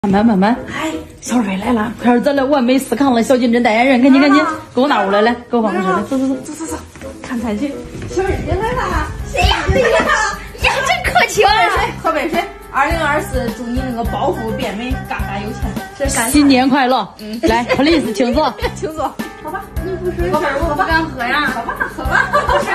慢慢。哎，小蕊来了，快点，咱来完美思康了。小金针代言人，赶紧，给我拿过来，来，给我办公室来，走，看菜去。 小蕊姐来了， 谁呀？谁呀？你还真客气了。 喝杯水。2024，祝你那个暴富变美，嘎嘎有钱。 新年快乐！来 ，please， 请坐。 请坐。好吧， 你不水，我不敢喝呀。 喝吧。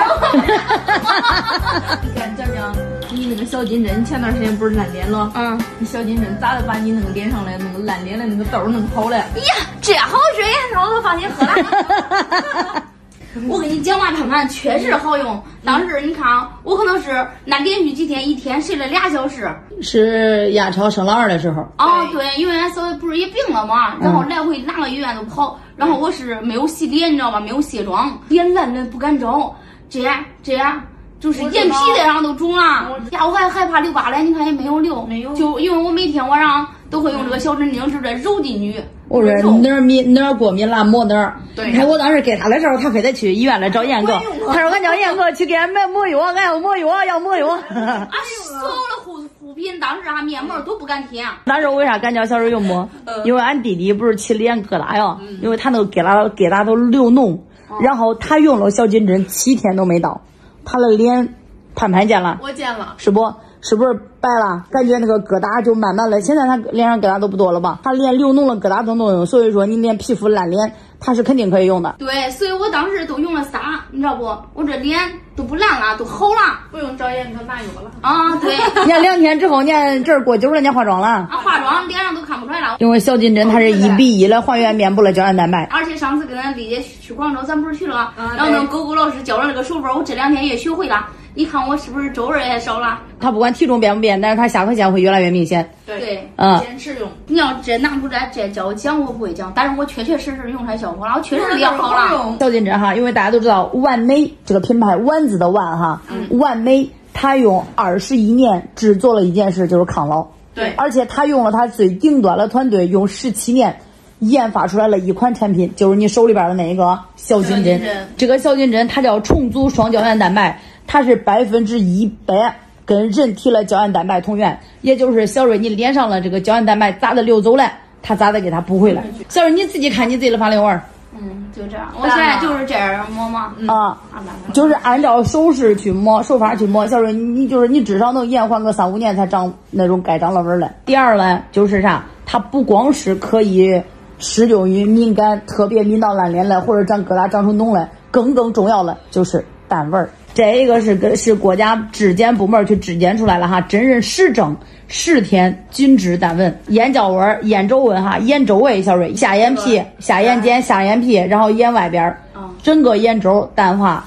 你敢讲讲你那个小金针？前段时间不是烂脸了？你小金针咋的把你那个脸上的那个烂脸的那个痘弄好了？ 呀，这好水，那我都放心喝了。我跟你讲嘛，盼盼确实好用。当时你看啊，我可能是那连续几天，一天睡了2小时。 是亚超生老二的时候。 哦，对，因为俺嫂子不是也病了嘛，然后来回哪个医院都跑，然后我是没有洗脸，你知道吧？没有卸妆，脸烂的不敢照，这样，就是眼皮子上都肿了。呀，我还害怕留疤了，你看也没有留，就因为我每天晚上都会用这个小针灸，是不是揉进去？ 我说哪儿过敏了抹哪儿。对，你看我当时给他的时候，他非得去医院来找严哥。他说俺叫严哥去给俺买抹药，俺要抹药。 俺所有的护品，当时面膜都不敢贴。 那时候为啥敢叫小蕊用抹？因为俺弟弟不是起脸疙瘩呀，因为他那个疙瘩都流脓，然后他用了小金针7天都没到，他的脸盼见了。 我见了， 是不是白了？感觉那个疙瘩就慢慢的，现在他脸上疙瘩都不多了吧？他连流脓了疙瘩都能用，所以说你连皮肤烂脸，他是肯定可以用的。 对，所以我当时都用了仨，你知道不？我这脸都不烂了，都好了， 不用找严哥拿药了。 啊，对。 你看2天之后，你看这儿过久了，你化妆了。 啊，化妆脸上都看不出来了。 因为小金针它是1比1的还原面部的胶原蛋白。 而且上次跟咱丽姐去广州，咱不是去了，然后那狗狗老师教了那个手法，我这2天也学会了。你看我是不是皱纹也少了？ 它不管体重变不变，但是它下颌线会越来越明显。 对， 坚持用。 你要这拿出来这教我讲，我不会讲，但是我确实用出来效果了，我确实良好了。 小金针哈，因为大家都知道完美这个品牌，丸子的丸哈，完美，它用21年制作了一件事，就是抗老。 对， 而且它用了它最顶端的团队，用17年。研发出来了一款产品，就是你手里边的那个小金针。这个小金针它叫重组双胶原蛋白，它是100%跟人体的胶原蛋白同源，也就是小蕊你脸上的这个胶原蛋白咋的流走了，它咋的给它补回来。小蕊你自己看你自己的法令纹。 就这样，我现在就是这样摸嘛。 就是按照手法去摸。小蕊你就是你至少能延缓个3-5年才长那种该长的纹来。第二呢，就是啥，它不光是可以适用于敏感，特别敏到烂脸了，或者长疙瘩长出脓来，更重要的就是淡纹。这个是国家质检部门去质检出来了哈，真人实证10天均治淡纹，眼角纹、眼周纹哈，眼周围小蕊，下眼皮、下眼睑、下眼皮，然后眼外边，整个眼周淡化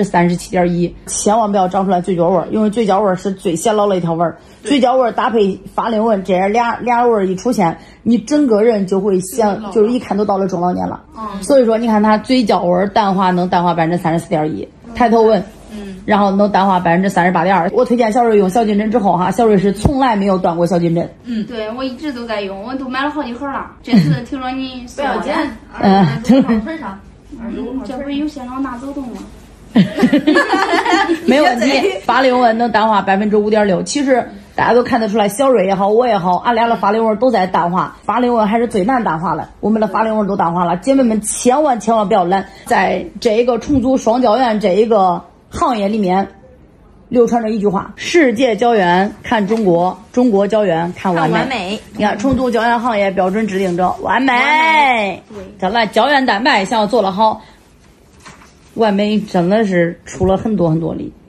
37.1%，千万不要长出来嘴角纹，因为嘴角纹是最显老的一条纹。嘴角纹搭配法令纹，这样俩纹一出现，你整个人就会就是一看都到了中老年了。所以说你看它嘴角纹能淡化34.1%，抬头纹。然后能淡化38.2%。我推荐小蕊用小金针之后哈，小蕊是从来没有断过小金针。 对，我一直都在用，我都买了好几盒了。这次听说你不要紧 ，25号腿上，这不是有现场拿走动吗？ 没问题，法令纹能淡化5.6%。其实大家都看得出来，小蕊也好，我也好，俺俩的法令纹都在淡化。法令纹还是最难淡化了，我们的法令纹都淡化了。姐妹们千万不要懒，在这一个重组双胶原这一个行业里面，流传着一句话：世界胶原看中国，中国胶原看完美。你看，重组胶原行业标准制定者完美。咱们胶原蛋白想要做得好，完美真的是出了很多力。